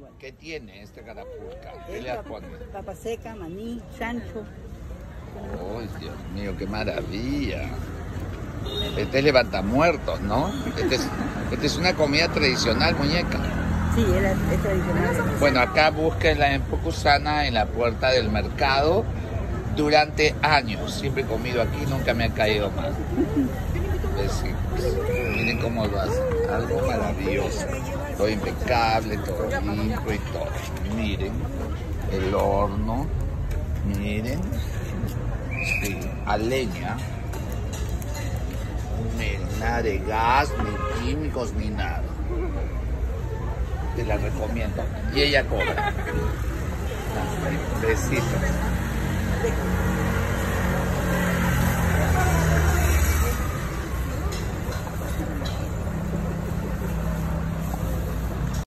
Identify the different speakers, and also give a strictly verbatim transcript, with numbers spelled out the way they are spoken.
Speaker 1: igual.
Speaker 2: ¿Qué tiene esta carapulca? ¿Qué le pone?
Speaker 1: Papa seca, maní, chancho.
Speaker 2: ¡Oh, Dios mío, qué maravilla! Este es levantamuertos, ¿no? Este es, este es una comida tradicional, muñeca.
Speaker 1: Sí, es, es tradicional.
Speaker 2: Bueno, acá búsquenla en Pocusana, en la puerta del mercado. Durante años siempre he comido aquí, nunca me ha caído mal. Besitos. Miren cómo lo hacen, algo maravilloso. Todo impecable, todo limpio y todo. Miren el horno, miren, sí, a leña. Miren, nada de gas, ni químicos, ni nada. Te la recomiendo. Y ella cobra. Besitos.